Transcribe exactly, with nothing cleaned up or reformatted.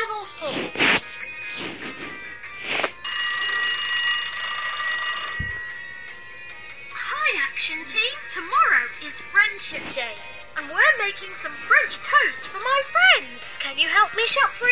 level four. Hi, Action Team. Tomorrow is Friendship Day, and we're making some French toast for my friends. Can you help me shop for